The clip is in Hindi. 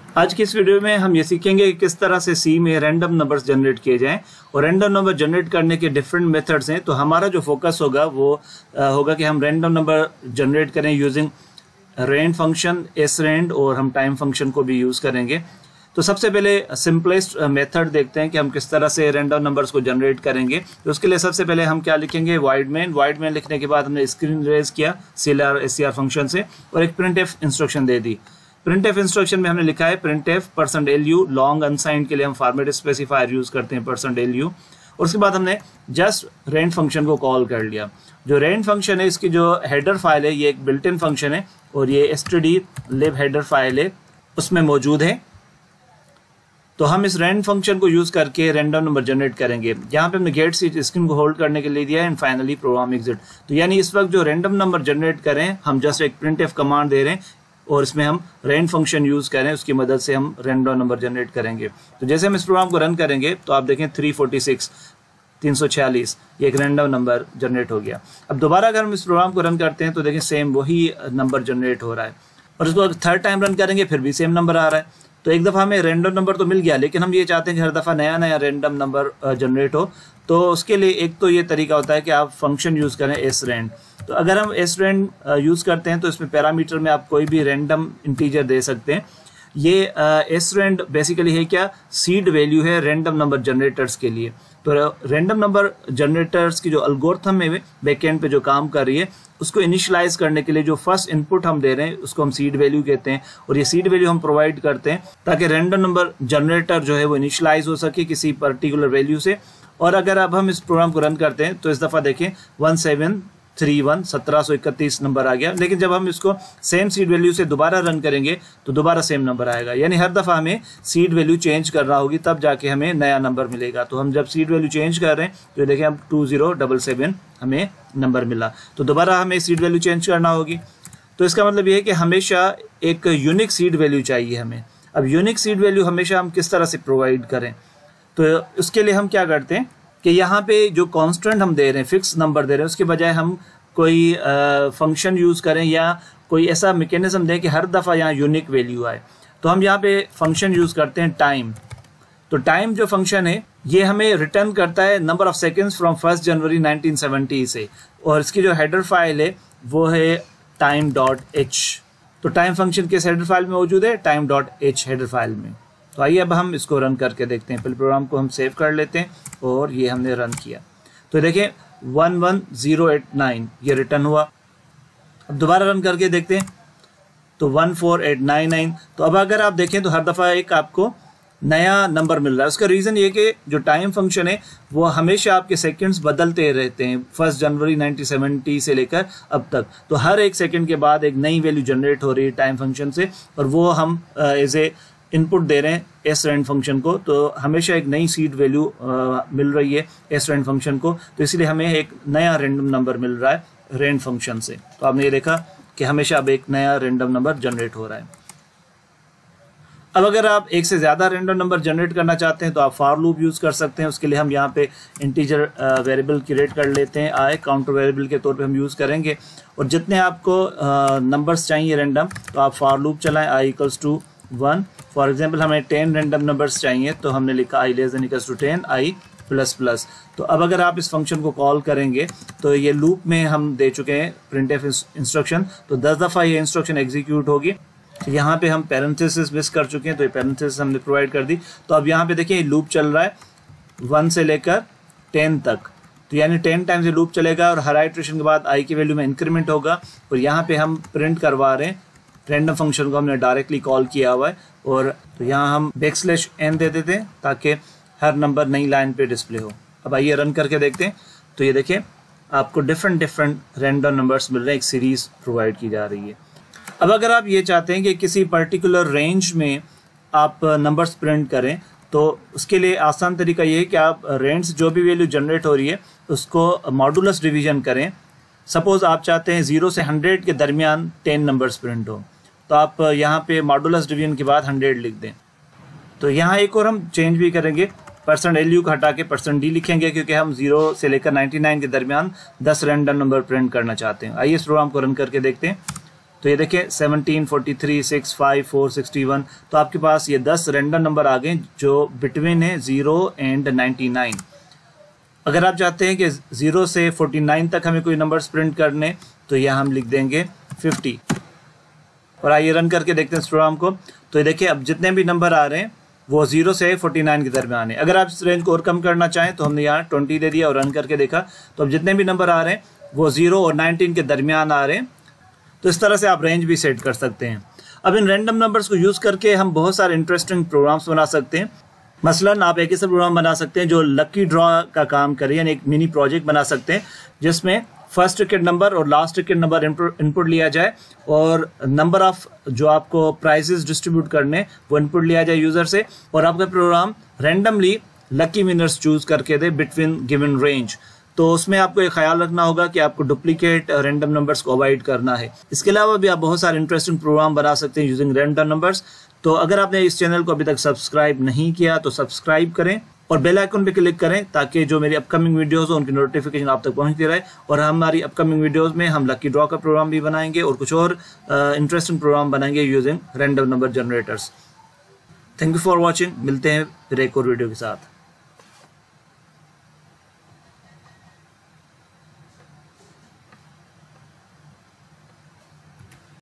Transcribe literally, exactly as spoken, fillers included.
आज की इस वीडियो में हम ये सीखेंगे कि किस तरह से सी में रैंडम नंबर्स जनरेट किए जाएं और रैंडम नंबर जनरेट करने के डिफरेंट मेथड्स हैं। तो हमारा जो फोकस होगा वो आ, होगा कि हम रैंडम नंबर जनरेट करें using rand function, S rand और हम टाइम फंक्शन को भी यूज़ करेंगे। तो सबसे पहले सिंपलेस्ट मेथड देखते हैं कि हम किस तरह से रैंडम नंबर्स को जनरेट करेंगे। तो उसके लिए सबसे पहले हम क्या लिखेंगे, वाइड मेन। वाइड मेन लिखने के बाद हमने स्क्रीन रेज किया C L R S C R function से और एक प्रिंट एफ इंस्ट्रक्शन दे दी। प्रिंट एफ इंस्ट्रक्शन में हमने लिखा है print F percent L U, long unsigned के लिए हम फॉर्मेट स्पेसिफायर यूज करते हैं परसेंट एल यू। और उसके बाद हमने जस्ट रेंड फंक्शन को कॉल कर लिया। जो रेंड फंक्शन है इसकी जो हेडर फाइल है ये एक बिल्ट इन फंक्शन है और ये एसटीडी लिब हेडर फाइल है उसमें मौजूद है। तो हम इस रेंड फंक्शन को यूज करके रैंडम नंबर जनरेट करेंगे। यहाँ पे हमने गेट सीट स्क्रीन को होल्ड करने के लिए दिया है एंड फाइनली प्रोग्राम एग्जिट। तो यानी इस वक्त जो रैंडम नंबर जनरेट करें हम जस्ट एक प्रिंट एफ कमांड दे रहे हैं और इसमें हम रेंड फंक्शन यूज करें, उसकी मदद से हम रैंडम नंबर जनरेट करेंगे। तो जैसे हम इस प्रोग्राम को रन करेंगे तो आप देखें थ्री फोर्टी सिक्स तीन सौ छियालीस ये एक रैंडम नंबर जनरेट हो गया। अब दोबारा अगर हम इस प्रोग्राम को रन करते हैं तो देखें सेम वही नंबर जनरेट हो रहा है और इसको थर्ड टाइम रन करेंगे फिर भी सेम नंबर आ रहा है। तो एक दफ़ा हमें रैंडम नंबर तो मिल गया लेकिन हम ये चाहते हैं कि हर दफ़ा नया नया रैंडम नंबर जनरेट हो। तो उसके लिए एक तो ये तरीका होता है कि आप फंक्शन यूज़ करें एस रेंड। तो अगर हम एस रेंड यूज़ करते हैं तो इसमें पैरामीटर में आप कोई भी रैंडम इंटीजर दे सकते हैं। ये एस रेंड बेसिकली है क्या, सीड वैल्यू है रैंडम नंबर जनरेटर्स के लिए। तो रैंडम नंबर जनरेटर्स की जो एल्गोरिथम है बैकएंड पे जो काम कर रही है उसको इनिशियलाइज करने के लिए जो फर्स्ट इनपुट हम दे रहे हैं उसको हम सीड वैल्यू कहते हैं और ये सीड वैल्यू हम प्रोवाइड करते हैं ताकि रैंडम नंबर जनरेटर जो है वो इनिशियलाइज हो सके किसी पर्टिकुलर वैल्यू से। और अगर अब हम इस प्रोग्राम को रन करते हैं तो इस दफ़ा देखें वन सेवन थ्री वन सत्रह सौ इकतीस नंबर आ गया। लेकिन जब हम इसको सेम सीड वैल्यू से दोबारा रन करेंगे तो दोबारा सेम नंबर आएगा। यानी हर दफ़ा हमें सीड वैल्यू चेंज करना होगी तब जाके हमें नया नंबर मिलेगा। तो हम जब सीड वैल्यू चेंज कर रहे हैं तो देखें अब टू जीरो डबल सेवन हमें नंबर मिला। तो दोबारा हमें सीड वैल्यू चेंज करना होगी। तो इसका मतलब ये है कि हमेशा एक यूनिक सीड वैल्यू चाहिए हमें। अब यूनिक सीड वैल्यू हमेशा हम किस तरह से प्रोवाइड करें, तो उसके लिए हम क्या करते हैं कि यहाँ पे जो कांस्टेंट हम दे रहे हैं, फिक्स नंबर दे रहे हैं, उसके बजाय हम कोई फंक्शन यूज़ करें या कोई ऐसा मैकेनिज्म दें कि हर दफ़ा यहाँ यूनिक वैल्यू आए। तो हम यहाँ पे फंक्शन यूज़ करते हैं टाइम। तो टाइम जो फंक्शन है ये हमें रिटर्न करता है number of seconds from first January nineteen seventy से और इसकी जो हेडर फाइल है वो है टाइम डॉट एच। तो टाइम फंक्शन किस हेडर फाइल में मौजूद है, time dot H header file में। तो आइए अब हम इसको रन करके देखते हैं। पहले प्रोग्राम को हम सेव कर लेते हैं और ये हमने रन किया तो देखें one one zero eight nine ये रिटर्न हुआ। अब दोबारा रन करके देखते हैं तो one four eight nine nine. तो अब अगर आप देखें तो हर दफ़ा एक आपको नया नंबर मिल रहा है। उसका रीज़न ये कि जो टाइम फंक्शन है वो हमेशा आपके सेकंड्स बदलते रहते हैं फर्स्ट जनवरी नाइनटीन सेवेंटी से लेकर अब तक। तो हर एक सेकंड के बाद एक नई वैल्यू जनरेट हो रही है टाइम फंक्शन से और वो हम एज ए इनपुट दे रहे हैं एस रेंड फंक्शन को। तो हमेशा एक नई सीड वैल्यू मिल रही है एस रेंड फंक्शन को। तो इसलिए हमें एक नया रैंडम नंबर मिल रहा है रेंड फंक्शन से। तो आपने ये देखा कि हमेशा अब एक नया रैंडम नंबर जनरेट हो रहा है। अब अगर आप एक से ज़्यादा रैंडम नंबर जनरेट करना चाहते हैं तो आप फॉर लूप यूज़ कर सकते हैं। उसके लिए हम यहाँ पे इंटीजर वेरिएबल क्रिएट कर लेते हैं, आई काउंटर वेरिएबल के तौर पे हम यूज़ करेंगे। और जितने आपको नंबर्स चाहिए रैंडम तो आप फॉर लूप चलाएं I equals to one. For example हमें टेन रैंडम नंबर्स चाहिए तो हमने लिखा I less than equals to ten I plus plus. तो अब अगर आप इस फंक्शन को कॉल करेंगे तो ये लूप में हम दे चुके हैं प्रिंट एफ इंस्ट्रक्शन। तो दस दफ़ा ये इंस्ट्रक्शन एग्जीक्यूट होगी। तो यहाँ पे हम पैरेंथेसिस मिस कर चुके हैं तो ये पैरेंथेसिस हमने प्रोवाइड कर दी। तो अब यहाँ पे देखिए लूप चल रहा है वन से लेकर टेन तक। तो यानी टेन टाइम्स ये लूप चलेगा और हर आइट्रेशन के बाद आई की वैल्यू में इंक्रीमेंट होगा। और यहाँ पे हम प्रिंट करवा रहे हैं रैंडम फंक्शन को हमने डायरेक्टली कॉल किया हुआ है। और तो यहाँ हम बैक स्लैश एन दे देते हैं ताकि हर नंबर नई लाइन पे डिस्प्ले हो। अब आइए रन करके देखते हैं तो ये देखिए आपको डिफरेंट डिफरेंट रैंडम नंबर्स मिल रहे हैं, एक सीरीज प्रोवाइड की जा रही है। अब अगर आप ये चाहते हैं कि किसी पर्टिकुलर रेंज में आप नंबर्स प्रिंट करें तो उसके लिए आसान तरीका ये है कि आप रेंज जो भी वैल्यू जनरेट हो रही है उसको मॉडुलस डिवीजन करें। सपोज आप चाहते हैं जीरो से हंड्रेड के दरमियान टेन नंबर्स प्रिंट हो तो आप यहाँ पे मॉडुलस डिवीजन के बाद हंड्रेड लिख दें। तो यहाँ एक और हम चेंज भी करेंगे, परसेंट एल यू को हटा के परसेंट डी लिखेंगे क्योंकि हम जीरो से लेकर नाइन्टी नाइन के दरमियान दस रैंडम नंबर प्रिंट करना चाहते हैं। आइए इस प्रोग्राम को रन करके देखते हैं तो ये देखें seventeen, forty three, six, five, four, sixty one, तो आपके पास ये दस रैंडम नंबर आ गए जो बिटवीन है जीरो एंड नाइन्टी नाइन। अगर आप चाहते हैं कि जीरो से फोर्टी नाइन तक हमें कोई नंबर्स प्रिंट करने, तो यहाँ हम लिख देंगे फिफ्टी। और आइए रन करके देखते हैं इस प्रोग्राम को। तो ये देखिए अब जितने भी नंबर आ रहे हैं वो जीरो से फोर्टी नाइन के दरमियान है। अगर आप इस रेंज को और कम करना चाहें तो हमने यहाँ ट्वेंटी दे दिया और रन करके देखा, तो अब जितने भी नंबर आ रहे हैं वो जीरो और नाइनटीन के दरमियान आ रहे हैं। तो इस तरह से आप रेंज भी सेट कर सकते हैं। अब इन रैंडम नंबर्स को यूज़ करके हम बहुत सारे इंटरेस्टिंग प्रोग्राम्स बना सकते हैं। मसलन आप एक ऐसा प्रोग्राम बना सकते हैं जो लकी ड्रॉ का काम करे, यानी एक मिनी प्रोजेक्ट बना सकते हैं जिसमें फर्स्ट टिकट नंबर और लास्ट टिकट नंबर इनपुट लिया जाए और नंबर ऑफ जो आपको प्राइजेस डिस्ट्रीब्यूट करने वो इनपुट लिया जाए यूज़र से, और आपका program randomly lucky winners choose करके दे बिटवीन गिवन रेंज। तो उसमें आपको एक ख्याल रखना होगा कि आपको डुप्लीकेट रैंडम नंबर्स को अवॉइड करना है। इसके अलावा भी आप बहुत सारे इंटरेस्टिंग प्रोग्राम बना सकते हैं यूजिंग रैंडम नंबर्स। तो अगर आपने इस चैनल को अभी तक सब्सक्राइब नहीं किया तो सब्सक्राइब करें और बेल आइकन पे क्लिक करें ताकि जो मेरी अपकमिंग वीडियोस हो उनकी नोटिफिकेशन आप तक पहुंचती रहे। और हमारी अपकमिंग वीडियोस में हम लकी ड्रॉ का प्रोग्राम भी बनाएंगे और कुछ और इंटरेस्टिंग प्रोग्राम बनाएंगे using random number generators. Thank you for watching. मिलते हैं फिर एक और वीडियो के साथ।